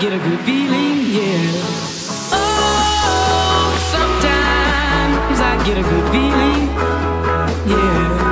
get a good feeling, yeah. Oh, sometimes I get a good feeling, yeah.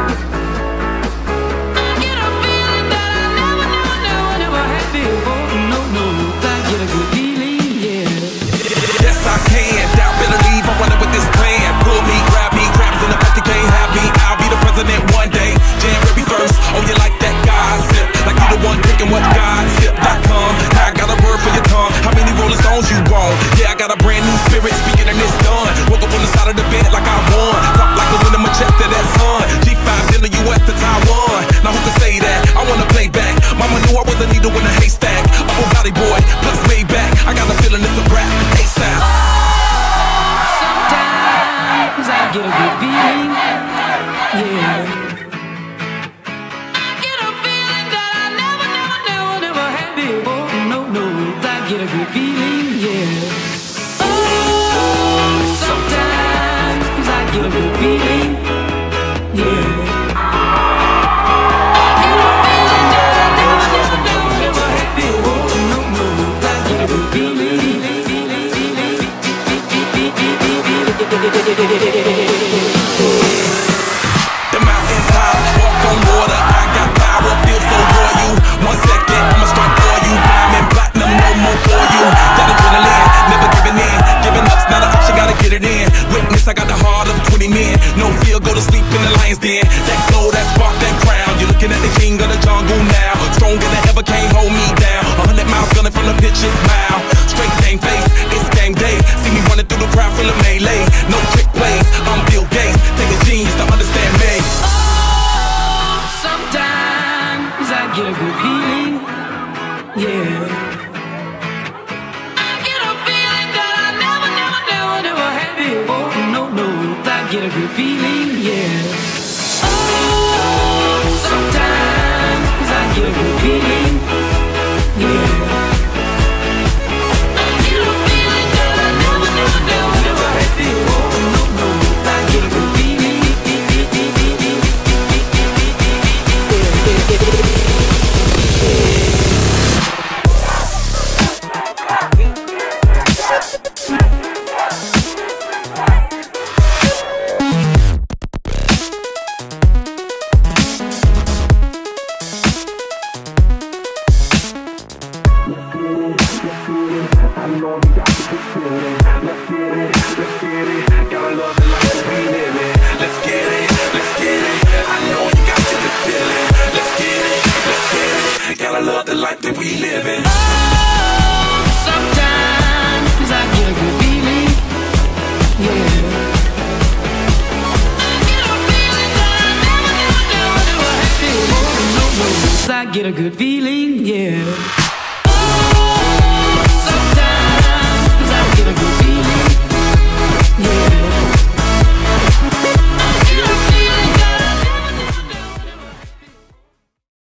I get a feeling that I never had before. No, no, I get a good feeling, yeah. Yes, I can. Doubt, better leave. I'm running with this plan. Pull me, grab me, crabs in the back, you can't have me. I'll be the president one day. January 1st. Oh, you like that gossip? Like you the one picking what gossip.com. Now I got a word for your tongue. How many Rolling Stones you want? Yeah, I got a brand new spirit speaking and it's done. Woke up on the side of the bed like I won. Pop like a wind in my chest to that sun. G5 in the US to Taiwan. Now who can say that? I wanna play back. Mama knew I was a needle in a haystack. Upper body boy, plus way back. I got a feeling it's a rap. ASAP. Sometimes I get a good feeling, yeah. Get a good feeling, yeah. Oh, sometimes I get a good feeling, yeah. I get a feeling that I never had before. No, no, I get a good feeling. The mountains high, walk on water. I got power, feel so royal. 1 second, I'ma strike for you. Diamond, platinum, no more for you. That adrenaline, never giving in. Giving up's not an option, gotta get it in. Witness, I got the heart of 20 men. No fear, go to sleep in the lion's den. That glow, that spark, that crown. You're looking at the king of the jungle now. Stronger than ever, can't hold me down. 100 miles gunning from the pitcher's mouth. Straight game face, it's game day. See me running through the crowd, full of melee. No trick plays, I'm Bill Gates. Take a genius to understand me. Oh, sometimes I get a good feeling, yeah. I get a feeling that I never had before. No, no, I get a good feeling, yeah. Oh, sometimes I get a good feeling, yeah. I get a feeling that I never had before. No, no, I get a good feeling. I get a good feeling, yeah.